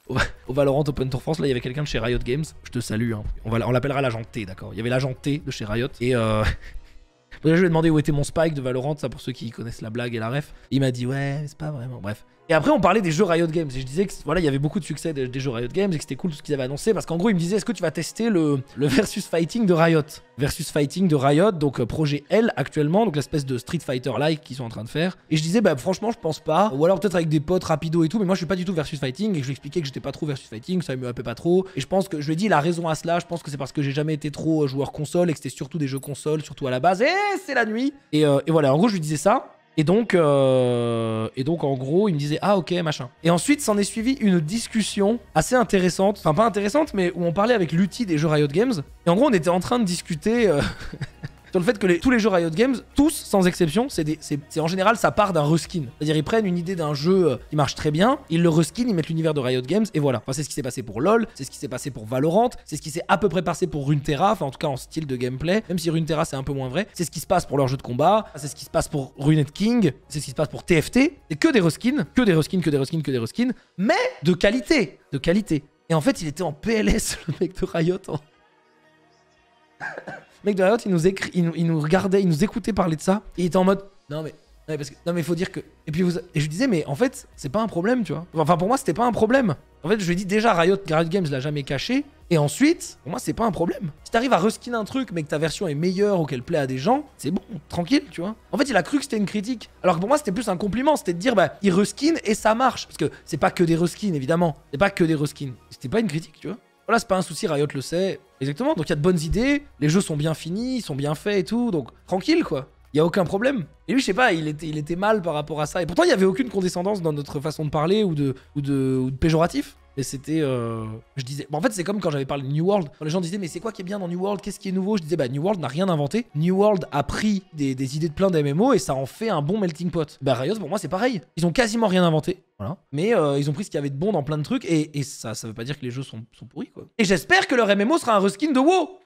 au Valorant Open Tour France, là il y avait quelqu'un de chez Riot Games, je te salue, hein. On l'appellera l'agent T, d'accord. Il y avait l'agent T de chez Riot, et je lui ai demandé où était mon Spike de Valorant, ça pour ceux qui connaissent la blague et la ref. Il m'a dit ouais, mais c'est pas vraiment, bref. Et après on parlait des jeux Riot Games, et je disais que voilà, il y avait beaucoup de succès des jeux Riot Games, et que c'était cool tout ce qu'ils avaient annoncé, parce qu'en gros il me disait est-ce que tu vas tester le versus fighting de Riot. Versus fighting de Riot, donc projet L actuellement, donc l'espèce de Street Fighter-like qu'ils sont en train de faire. Et je disais bah franchement je pense pas, ou alors peut-être avec des potes rapido et tout, mais moi je suis pas du tout versus fighting, et je lui expliquais que j'étais pas trop versus fighting, ça me hypait pas trop. Et je pense que, je lui ai dit il a raison à cela, je pense que c'est parce que j'ai jamais été trop joueur console, et que c'était surtout des jeux console, surtout à la base, et c'est la nuit. Et voilà, en gros je lui disais ça. Et donc en gros, il me disait ah ok machin. Et ensuite, s'en est suivi une discussion assez intéressante, enfin pas intéressante, mais où on parlait avec l'outil des jeux Riot Games. Et en gros, on était en train de discuter sur le fait que tous les jeux Riot Games, tous sans exception, c'est en général ça part d'un reskin. C'est-à-dire ils prennent une idée d'un jeu qui marche très bien, ils le reskin, ils mettent l'univers de Riot Games et voilà. Enfin, c'est ce qui s'est passé pour LoL, c'est ce qui s'est passé pour Valorant, c'est ce qui s'est à peu près passé pour Runeterra, enfin en tout cas en style de gameplay, même si Runeterra c'est un peu moins vrai. C'est ce qui se passe pour leur jeu de combat, c'est ce qui se passe pour Runet King, c'est ce qui se passe pour TFT. C'est que des reskins, que des reskins, que des reskins, que des reskins, mais de qualité, de qualité. Et en fait, il était en PLS, le mec de Riot. Le mec de Riot, il nous regardait, il nous écoutait parler de ça. Et il était en mode, non mais il faut dire que... Et puis et je lui disais, mais en fait, c'est pas un problème, tu vois. Enfin, pour moi, c'était pas un problème. En fait, je lui ai dit, déjà, Riot Games l'a jamais caché. Et ensuite, pour moi, c'est pas un problème. Si t'arrives à reskin un truc, mais que ta version est meilleure ou qu'elle plaît à des gens, c'est bon, tranquille, tu vois. En fait, il a cru que c'était une critique. Alors que pour moi, c'était plus un compliment. C'était de dire, bah, il reskin et ça marche. Parce que c'est pas que des reskins, évidemment. C'est pas que des reskins. C'était pas une critique, tu vois. Voilà, c'est pas un souci, Riot le sait. Exactement, donc il y a de bonnes idées, les jeux sont bien finis, ils sont bien faits et tout, donc tranquille quoi. Il y a aucun problème. Et lui, je sais pas, il était mal par rapport à ça. Et pourtant, il y avait aucune condescendance dans notre façon de parler ou de péjoratif. Et c'était... je disais... Bon, en fait, c'est comme quand j'avais parlé de New World. Quand les gens disaient, mais c'est quoi qui est bien dans New World? Qu'est-ce qui est nouveau? Je disais, bah, New World n'a rien inventé. New World a pris des idées de plein d'MMO et ça en fait un bon melting pot. Bah, Riot, pour moi, c'est pareil. Ils ont quasiment rien inventé. Voilà. Mais ils ont pris ce qu'il y avait de bon dans plein de trucs. Et ça veut pas dire que les jeux sont pourris, quoi. Et j'espère que leur MMO sera un reskin de WoW.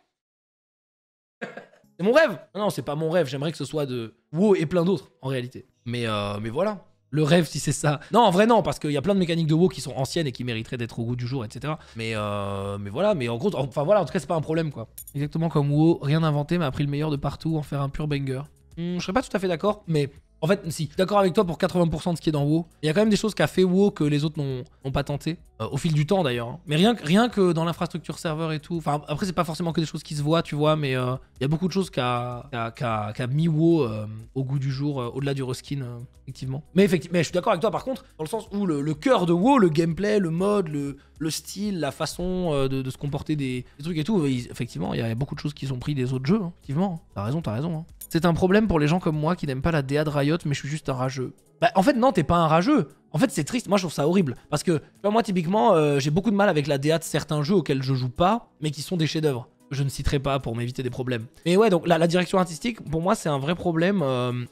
C'est mon rêve. Non, c'est pas mon rêve. J'aimerais que ce soit de WoW et plein d'autres, en réalité. Mais voilà. Le rêve, si c'est ça. Non, en vrai, non, parce qu'il y a plein de mécaniques de WoW qui sont anciennes et qui mériteraient d'être au goût du jour, etc. Mais voilà, mais en gros, enfin voilà, en tout cas, c'est pas un problème, quoi. Exactement comme WoW, rien inventé, mais a pris le meilleur de partout, en faire un pur banger. Je serais pas tout à fait d'accord, mais en fait, si, d'accord avec toi pour 80% de ce qui est dans WoW. Il y a quand même des choses qu'a fait WoW que les autres n'ont pas tenté, au fil du temps d'ailleurs. Hein. Mais rien que dans l'infrastructure serveur et tout. Enfin, après, c'est pas forcément que des choses qui se voient, tu vois, mais il y a beaucoup de choses qu'a mis WoW au goût du jour, au-delà du reskin, effectivement. Mais effectivement, je suis d'accord avec toi par contre, dans le sens où le cœur de WoW, le gameplay, le mode, le style, la façon de se comporter des trucs et tout, effectivement, il y a beaucoup de choses qui sont prises des autres jeux, hein, effectivement. T'as raison. Hein. C'est un problème pour les gens comme moi qui n'aiment pas la DA de Riot, mais je suis juste un rageux. Bah, en fait, non, t'es pas un rageux. En fait, c'est triste. Moi, je trouve ça horrible. Parce que, tu vois, moi, typiquement, j'ai beaucoup de mal avec la DA de certains jeux auxquels je joue pas, mais qui sont des chefs-d'œuvre. Je ne citerai pas pour m'éviter des problèmes. Mais ouais, donc la direction artistique, pour moi, c'est un vrai problème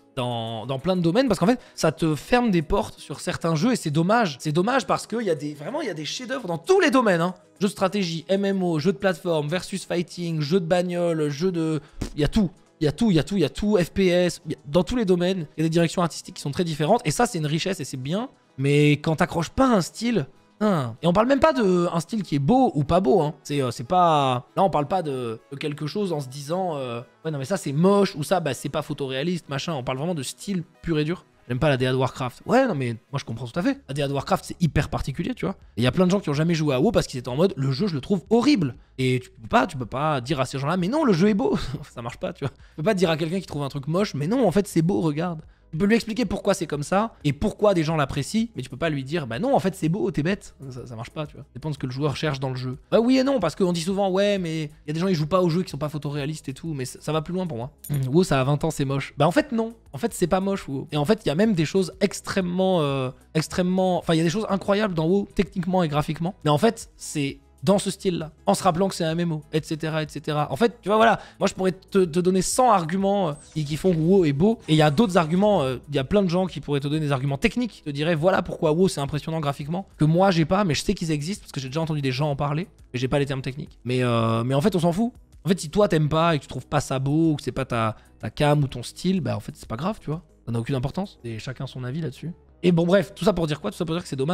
dans plein de domaines. Parce qu'en fait, ça te ferme des portes sur certains jeux et c'est dommage. C'est dommage parce qu'il y a des chefs-d'œuvre dans tous les domaines. Hein. Jeux de stratégie, MMO, jeux de plateforme, versus fighting, jeux de bagnole, jeux de... Il y a tout. Il y a tout, FPS, dans tous les domaines, il y a des directions artistiques qui sont très différentes, et ça c'est une richesse et c'est bien, mais quand t'accroches pas un style, et on parle même pas d'un style qui est beau ou pas beau, hein. C'est pas... Là on parle pas de quelque chose en se disant, ouais non mais ça c'est moche, ou ça bah, c'est pas photoréaliste, machin, on parle vraiment de style pur et dur. J'aime pas la DA de Warcraft. Ouais, non, mais moi je comprends tout à fait. La DA de Warcraft, c'est hyper particulier, tu vois. Et il y a plein de gens qui ont jamais joué à WoW parce qu'ils étaient en mode le jeu, je le trouve horrible. Et tu peux pas dire à ces gens-là, mais non, le jeu est beau. Ça marche pas, tu vois. Tu peux pas dire à quelqu'un qui trouve un truc moche, mais non, en fait, c'est beau, regarde. Tu peux lui expliquer pourquoi c'est comme ça et pourquoi des gens l'apprécient, mais tu peux pas lui dire, bah non, en fait, c'est beau, t'es bête. Ça marche pas, tu vois. Ça dépend de ce que le joueur cherche dans le jeu. Bah oui et non, parce qu'on dit souvent, ouais, mais il y a des gens qui jouent pas aux jeux qui sont pas photoréalistes et tout, mais ça va plus loin pour moi. WoW, ça a 20 ans, c'est moche. Bah en fait, non. En fait, c'est pas moche, WoW. Et en fait, il y a même des choses extrêmement. Enfin, il y a des choses incroyables dans WoW, techniquement et graphiquement. Mais en fait, c'est dans ce style-là, en se rappelant que c'est un MMO, etc., etc. En fait, tu vois, voilà, moi je pourrais te donner 100 arguments qui font que WoW est beau, et il y a d'autres arguments, il y a plein de gens qui pourraient te donner des arguments techniques, qui te diraient voilà pourquoi WoW c'est impressionnant graphiquement, que moi j'ai pas, mais je sais qu'ils existent, parce que j'ai déjà entendu des gens en parler, mais j'ai pas les termes techniques. Mais en fait, on s'en fout. En fait, si toi t'aimes pas et que tu trouves pas ça beau, ou que c'est pas ta cam ou ton style, bah en fait c'est pas grave, tu vois, ça n'a aucune importance, et chacun son avis là-dessus. Et bon bref, tout ça pour dire quoi? Tout ça pour dire que c'est dommage.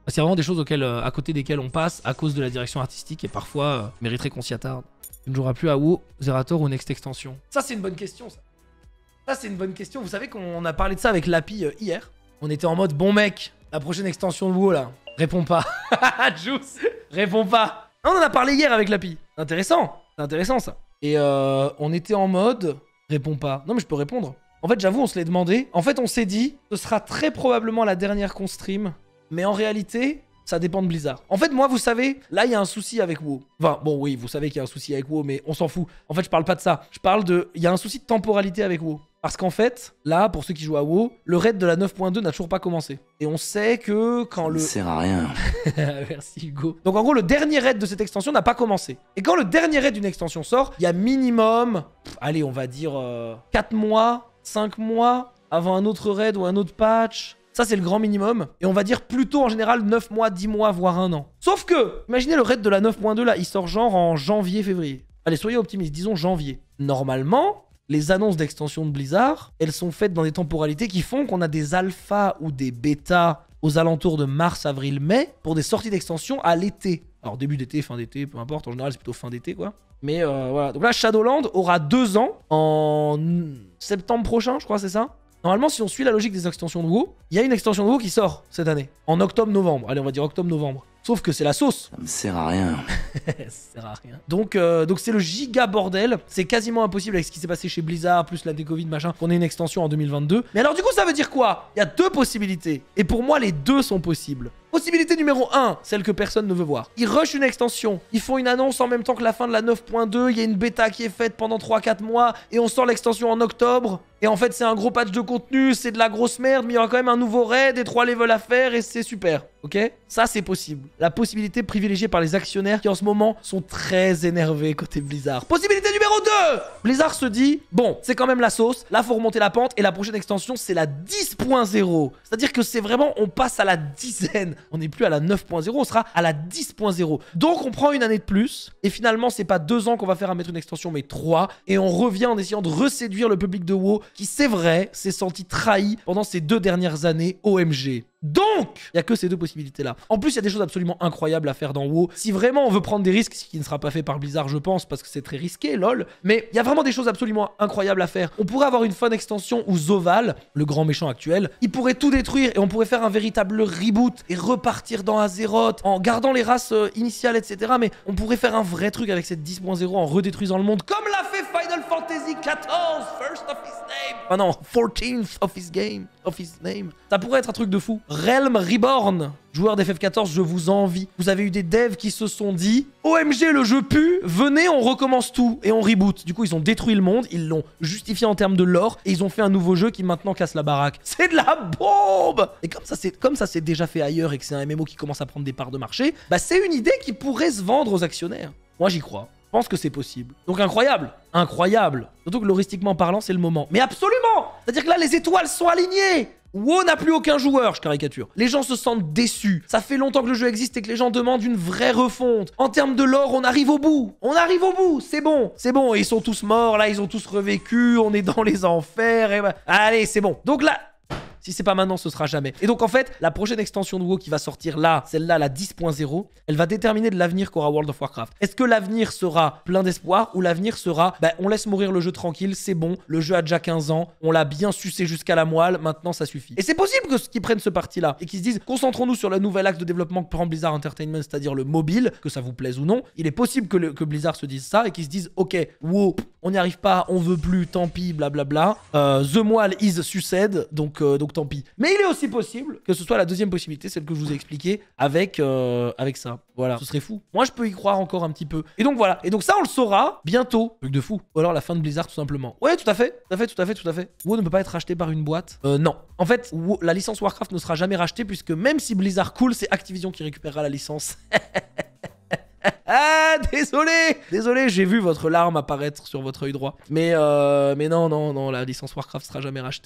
Parce qu'il y a vraiment des choses auxquelles, à côté desquelles on passe à cause de la direction artistique et parfois mériterait qu'on s'y attarde. Tu ne joueras plus à WoW, Zerator ou Next Extension. Ça, c'est une bonne question, ça. Ça, c'est une bonne question. Vous savez qu'on a parlé de ça avec Lapi hier. On était en mode, bon mec, la prochaine extension de WoW, là, réponds pas. Juice, réponds pas. On en a parlé hier avec Lapi. C'est intéressant, ça. Et on était en mode, réponds pas. Non, mais je peux répondre. En fait, j'avoue, on se l'est demandé. En fait, on s'est dit, ce sera très probablement la dernière qu'on stream. Mais en réalité, ça dépend de Blizzard. En fait, moi, vous savez, là, il y a un souci avec WoW. Enfin, bon, oui, vous savez qu'il y a un souci avec WoW, mais on s'en fout. En fait, je parle pas de ça. Je parle de... Il y a un souci de temporalité avec WoW. Parce qu'en fait, là, pour ceux qui jouent à WoW, le raid de la 9.2 n'a toujours pas commencé. Et on sait que quand le... Ça sert à rien. Merci Hugo. Donc en gros, le dernier raid de cette extension n'a pas commencé. Et quand le dernier raid d'une extension sort, il y a minimum... allez, on va dire 4 mois, 5 mois avant un autre raid ou un autre patch... Ça, c'est le grand minimum. Et on va dire plutôt en général 9 mois, 10 mois, voire 1 an. Sauf que, imaginez le raid de la 9.2 là, il sort genre en janvier, février. Allez, soyez optimistes, disons janvier. Normalement, les annonces d'extension de Blizzard, elles sont faites dans des temporalités qui font qu'on a des alphas ou des bêtas aux alentours de mars, avril, mai pour des sorties d'extension à l'été. Alors début d'été, fin d'été, peu importe. En général, c'est plutôt fin d'été, quoi. Mais voilà. Donc là, Shadowland aura 2 ans en septembre prochain, je crois, c'est ça? Normalement, si on suit la logique des extensions de WoW, il y a une extension de WoW qui sort cette année. En octobre-novembre. Allez, on va dire octobre-novembre. Sauf que c'est la sauce. Ça me sert à rien. Ça sert à rien. Donc c'est le giga bordel. C'est quasiment impossible avec ce qui s'est passé chez Blizzard, plus la Covid, machin, qu'on ait une extension en 2022. Mais alors du coup, ça veut dire quoi? Il y a 2 possibilités. Et pour moi, les 2 sont possibles. Possibilité numéro 1, celle que personne ne veut voir. Ils rushent une extension. Ils font une annonce en même temps que la fin de la 9.2. Il y a une bêta qui est faite pendant 3-4 mois. Et on sort l'extension en octobre. Et en fait, c'est un gros patch de contenu. C'est de la grosse merde. Mais il y aura quand même un nouveau raid et 3 levels à faire. Et c'est super. Ok? Ça, c'est possible. La possibilité privilégiée par les actionnaires qui en ce moment sont très énervés côté Blizzard. Possibilité numéro 2. Blizzard se dit, bon, c'est quand même la sauce. Là, faut remonter la pente. Et la prochaine extension, c'est la 10.0. C'est-à-dire que c'est vraiment, on passe à la dizaine. On n'est plus à la 9.0, on sera à la 10.0. Donc on prend une année de plus. Et finalement, c'est pas 2 ans qu'on va faire à mettre une extension, mais 3. Et on revient en essayant de reséduire le public de WoW qui, c'est vrai, s'est senti trahi pendant ces 2 dernières années OMG. Donc, il n'y a que ces 2 possibilités-là. En plus, il y a des choses absolument incroyables à faire dans WoW. Si vraiment on veut prendre des risques, ce qui ne sera pas fait par Blizzard, je pense, parce que c'est très risqué, lol. Mais il y a vraiment des choses absolument incroyables à faire. On pourrait avoir une fun extension où Zoval, le grand méchant actuel, il pourrait tout détruire et on pourrait faire un véritable reboot et repartir dans Azeroth en gardant les races initiales, etc. Mais on pourrait faire un vrai truc avec cette 10.0 en redétruisant le monde, comme l'a fait Final Fantasy XIV, first of his name. Ah non, 14th of his game, of his name. Ça pourrait être un truc de fou. Realm Reborn. Joueurs d'FF14, je vous envie. Vous avez eu des devs qui se sont dit OMG, le jeu pue, venez, on recommence tout et on reboot. Du coup, ils ont détruit le monde, ils l'ont justifié en termes de lore et ils ont fait un nouveau jeu qui maintenant casse la baraque. C'est de la bombe. Et comme ça c'est déjà fait ailleurs et que c'est un MMO qui commence à prendre des parts de marché, bah c'est une idée qui pourrait se vendre aux actionnaires. Moi, j'y crois. Je pense que c'est possible. Donc incroyable. Incroyable. Surtout que loristiquement parlant, c'est le moment. Mais absolument. C'est-à-dire que là, les étoiles sont alignées. WoW n'a plus aucun joueur, je caricature. Les gens se sentent déçus. Ça fait longtemps que le jeu existe et que les gens demandent une vraie refonte. En termes de lore, on arrive au bout. On arrive au bout, c'est bon. C'est bon, et ils sont tous morts, là, ils ont tous revécu, on est dans les enfers, et bah... Allez, c'est bon. Donc là... Si c'est pas maintenant, ce sera jamais. Et donc en fait, la prochaine extension de WoW qui va sortir là, celle-là, la 10.0, elle va déterminer de l'avenir qu'aura World of Warcraft. Est-ce que l'avenir sera plein d'espoir ou l'avenir sera, bah, on laisse mourir le jeu tranquille, c'est bon, le jeu a déjà 15 ans, on l'a bien sucé jusqu'à la moelle, maintenant ça suffit. Et c'est possible qu'ils prennent ce parti-là et qu'ils se disent, concentrons-nous sur le nouvel axe de développement que prend Blizzard Entertainment, c'est-à-dire le mobile, que ça vous plaise ou non. Il est possible que Blizzard se dise ça et qu'ils se disent, ok, WoW, on n'y arrive pas, on veut plus, tant pis, blablabla. The Moelle is succède, donc tant pis. Mais il est aussi possible que ce soit la deuxième possibilité, celle que je vous ai expliquée, avec ça. Voilà, ce serait fou. Moi, je peux y croire encore un petit peu. Et donc voilà. Et donc ça, on le saura bientôt. Truc de fou. Ou alors la fin de Blizzard, tout simplement. Ouais, tout à fait. WoW ne peut pas être racheté par une boîte. Non. En fait, la licence Warcraft ne sera jamais rachetée puisque même si Blizzard coule, c'est Activision qui récupérera la licence. Ah, désolé, j'ai vu votre larme apparaître sur votre œil droit. Mais non, la licence Warcraft sera jamais rachetée, non.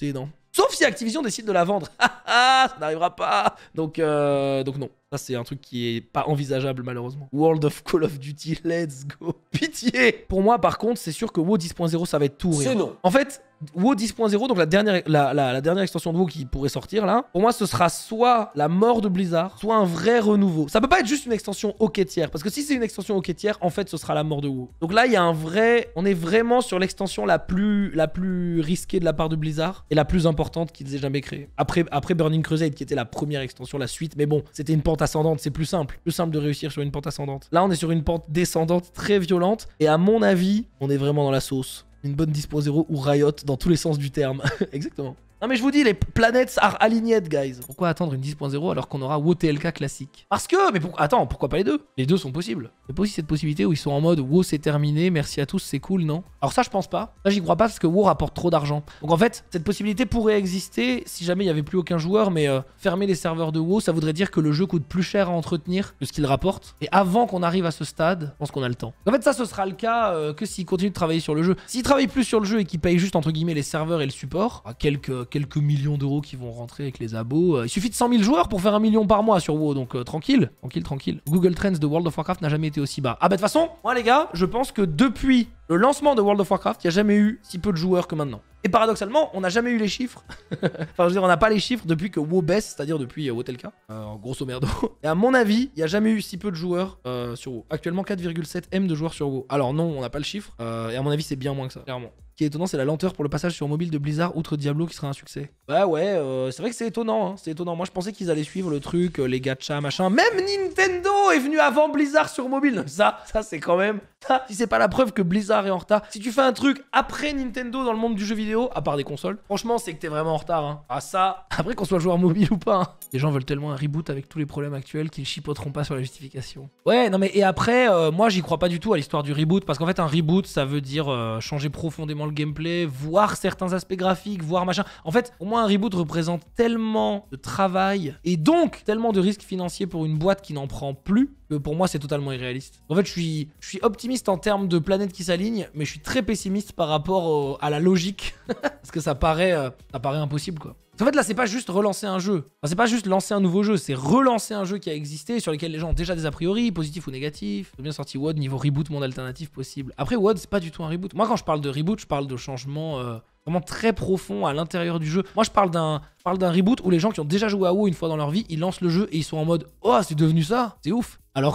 Sauf si Activision décide de la vendre. Ça n'arrivera pas. Donc non. Ça, c'est un truc qui est pas envisageable, malheureusement. World of Call of Duty, let's go. Pitié. Pour moi, par contre, c'est sûr que WoW 10.0, ça va être tout. C'est non. En fait, WoW 10.0, donc la dernière extension de WoW qui pourrait sortir, là, pour moi, ce sera soit la mort de Blizzard, soit un vrai renouveau. Ça peut pas être juste une extension hockey-tiers, parce que si c'est une extension hockey-tiers, en fait, ce sera la mort de WoW. Donc là, il y a un vrai... On est vraiment sur l'extension la plus risquée de la part de Blizzard, et la plus importante qu'ils aient jamais créée. Après Burning Crusade, qui était la première extension, la suite, mais bon, c'était une pente ascendante, c'est plus simple de réussir sur une pente ascendante. Là, on est sur une pente descendante très violente, et à mon avis, on est vraiment dans la sauce. Une bonne 10.0 ou Riot dans tous les sens du terme. Exactement. Non mais je vous dis, les planètes are aligned, guys. Pourquoi attendre une 10.0 alors qu'on aura WoW TLK classique? Parce que, mais attends, pourquoi pas les deux? Les deux sont possibles. Il y a pas aussi cette possibilité où ils sont en mode WoW c'est terminé, merci à tous, c'est cool, non? Alors ça, je pense pas. Ça, j'y crois pas parce que WoW rapporte trop d'argent. Donc en fait, cette possibilité pourrait exister si jamais il y avait plus aucun joueur, mais fermer les serveurs de WoW, ça voudrait dire que le jeu coûte plus cher à entretenir que ce qu'il rapporte. Et avant qu'on arrive à ce stade, je pense qu'on a le temps. En fait, ça, ce sera le cas que s'ils continuent de travailler sur le jeu. S'ils travaillent plus sur le jeu et qu'ils payent juste entre guillemets les serveurs et le support, à quelques millions d'euros qui vont rentrer avec les abos. Il suffit de 100 000 joueurs pour faire 1 million par mois sur WoW, donc tranquille. Google Trends de World of Warcraft n'a jamais été aussi bas. Ah bah de toute façon, moi les gars, je pense que depuis le lancement de World of Warcraft, il n'y a jamais eu si peu de joueurs que maintenant. Et paradoxalement, on n'a jamais eu les chiffres. Enfin, je veux dire, on n'a pas les chiffres depuis que WoW baisse, c'est-à-dire depuis WoW TLK, grosso merdo. Et à mon avis, il n'y a jamais eu si peu de joueurs sur WoW. Actuellement, 4,7 M de joueurs sur WoW. Alors non, on n'a pas le chiffre. Et à mon avis, c'est bien moins que ça, clairement. Ce qui est étonnant, c'est la lenteur pour le passage sur mobile de Blizzard, outre Diablo, qui sera un succès. Bah ouais, c'est vrai que c'est étonnant, hein, c'est étonnant. Moi, je pensais qu'ils allaient suivre le truc, les gachas, machin. Même Nintendo est venu avant Blizzard sur mobile. Ça c'est quand même... Ça, si c'est pas la preuve que Blizzard est en retard. Si tu fais un truc après Nintendo dans le monde du jeu vidéo, à part des consoles, franchement, c'est que t'es vraiment en retard. Hein. Ah ça, après qu'on soit joueur mobile ou pas. Hein. Les gens veulent tellement un reboot avec tous les problèmes actuels qu'ils chipoteront pas sur la justification. Ouais, non mais et après, moi, j'y crois pas du tout à l'histoire du reboot, parce qu'en fait, un reboot, ça veut dire changer profondément le gameplay, voir certains aspects graphiques, voir machin. En fait, au moins, un reboot représente tellement de travail et donc tellement de risques financiers pour une boîte qui n'en prend plus, que pour moi, c'est totalement irréaliste. En fait, je suis optimiste en termes de planètes qui s'alignent, mais je suis très pessimiste par rapport à la logique. Parce que ça paraît impossible, quoi. En fait, là, c'est pas juste relancer un jeu. Enfin, c'est pas juste lancer un nouveau jeu, c'est relancer un jeu qui a existé, sur lequel les gens ont déjà des a priori, positifs ou négatifs. J'ai bien sorti WoD niveau reboot, monde alternatif possible. Après, WoD, c'est pas du tout un reboot. Moi, quand je parle de reboot, je parle de changement vraiment très profond à l'intérieur du jeu. Moi, je parle d'un reboot où les gens qui ont déjà joué à WoW une fois dans leur vie, ils lancent le jeu et ils sont en mode « Oh, c'est devenu ça, c'est ouf !» Alors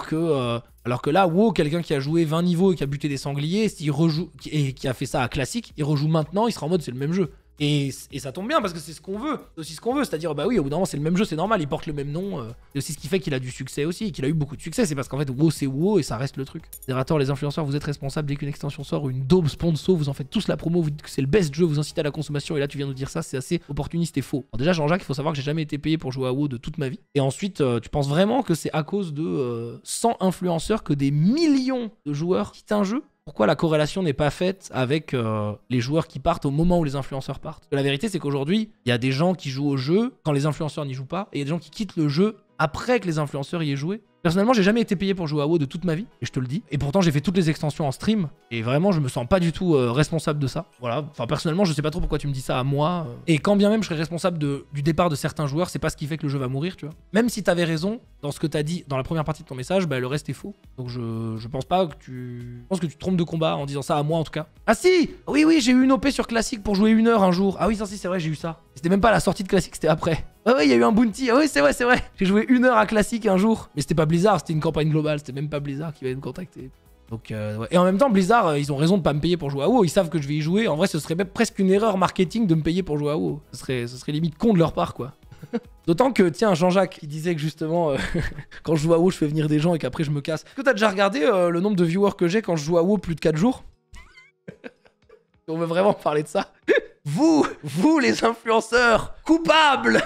que là, WoW, quelqu'un qui a joué 20 niveaux et qui a buté des sangliers, s'il rejoue, et qui a fait ça à classique, il rejoue maintenant, il sera en mode « C'est le même jeu !» Et ça tombe bien parce que c'est ce qu'on veut. C'est aussi ce qu'on veut. C'est-à-dire, bah oui, au bout d'un moment, c'est le même jeu, c'est normal, il porte le même nom. C'est aussi ce qui fait qu'il a du succès aussi, qu'il a eu beaucoup de succès. C'est parce qu'en fait, WoW, c'est WoW et ça reste le truc. Modérateur, les influenceurs, vous êtes responsables dès qu'une extension sort ou une daube sponsor, vous en faites tous la promo, vous dites que c'est le best jeu, vous incitez à la consommation. Et là, tu viens nous dire ça, c'est assez opportuniste et faux. Alors déjà, Jean-Jacques, il faut savoir que j'ai jamais été payé pour jouer à WoW de toute ma vie. Et ensuite, tu penses vraiment que c'est à cause de 100 influenceurs que des millions de joueurs quittent un jeu? Pourquoi la corrélation n'est pas faite avec les joueurs qui partent au moment où les influenceurs partent? Parce que la vérité, c'est qu'aujourd'hui, il y a des gens qui jouent au jeu quand les influenceurs n'y jouent pas, et il y a des gens qui quittent le jeu après que les influenceurs y aient joué. Personnellement, j'ai jamais été payé pour jouer à WoW de toute ma vie, et je te le dis. Et pourtant, j'ai fait toutes les extensions en stream, et vraiment, je me sens pas du tout responsable de ça. Voilà, enfin, personnellement, je sais pas trop pourquoi tu me dis ça à moi. Et quand bien même je serais responsable du départ de certains joueurs, c'est pas ce qui fait que le jeu va mourir, tu vois. Même si t'avais raison dans ce que t'as dit dans la première partie de ton message, bah le reste est faux. Donc je pense pas que tu... Je pense que tu te trompes de combat en disant ça à moi, en tout cas. Ah si! Oui, j'ai eu une OP sur classique pour jouer 1 heure un jour. Ah oui, ça si, c'est vrai, j'ai eu ça. C'était même pas la sortie de classique, c'était après. Ah oui, il y a eu un bounty. Ah oui, c'est vrai. J'ai joué 1 heure à classique un jour. Mais c'était pas Blizzard, c'était une campagne globale. C'était même pas Blizzard qui va me contacter. Donc, ouais. Et en même temps, Blizzard, ils ont raison de pas me payer pour jouer à WoW. Ils savent que je vais y jouer. En vrai, ce serait même presque une erreur marketing de me payer pour jouer à WoW. Ce serait limite con de leur part, quoi. D'autant que, tiens, Jean-Jacques, il disait que justement, quand je joue à WoW, je fais venir des gens et qu'après je me casse. Est-ce que t'as déjà regardé le nombre de viewers que j'ai quand je joue à WoW plus de 4 jours? On veut vraiment parler de ça. Vous les influenceurs, coupables.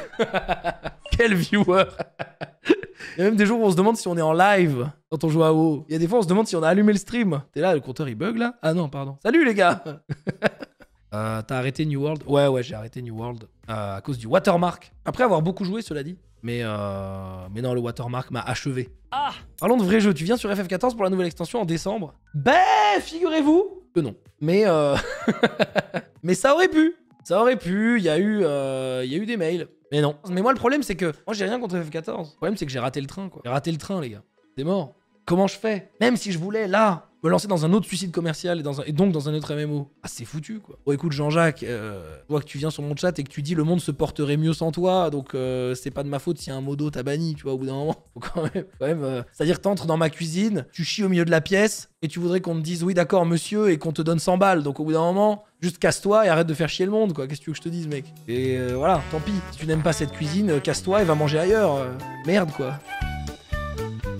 Quel viewer. Il y a même des jours où on se demande si on est en live quand on joue à WoW. Il y a des fois on se demande si on a allumé le stream. T'es là, le compteur il bug là? Ah non, pardon. Salut les gars. T'as arrêté New World? Ouais, j'ai arrêté New World à cause du watermark. Après avoir beaucoup joué, cela dit. Mais non, le watermark m'a achevé. Ah! Parlons de vrais jeux. Tu viens sur FF14 pour la nouvelle extension en décembre? Ben, figurez-vous que non. Mais ça aurait pu. Ça aurait pu, il y a eu des mails. Mais non. Mais moi, le problème, c'est que moi, j'ai rien contre FF14. Le problème, c'est que j'ai raté le train, quoi. J'ai raté le train, les gars. C'est mort. Comment je fais? Même si je voulais, là, me lancer dans un autre suicide commercial et donc dans un autre MMO. Ah, c'est foutu, quoi. Bon, écoute, Jean-Jacques, je vois que tu viens sur mon chat et que tu dis le monde se porterait mieux sans toi, donc c'est pas de ma faute si un modo t'a banni, tu vois, au bout d'un moment. Faut quand même c'est-à-dire, t'entres dans ma cuisine, tu chies au milieu de la pièce et tu voudrais qu'on te dise oui, d'accord, monsieur, et qu'on te donne 100 balles. Donc au bout d'un moment, juste casse-toi et arrête de faire chier le monde, quoi. Qu'est-ce que tu veux que je te dise, mec? Et voilà, tant pis. Si tu n'aimes pas cette cuisine, casse-toi et va manger ailleurs. Merde, quoi.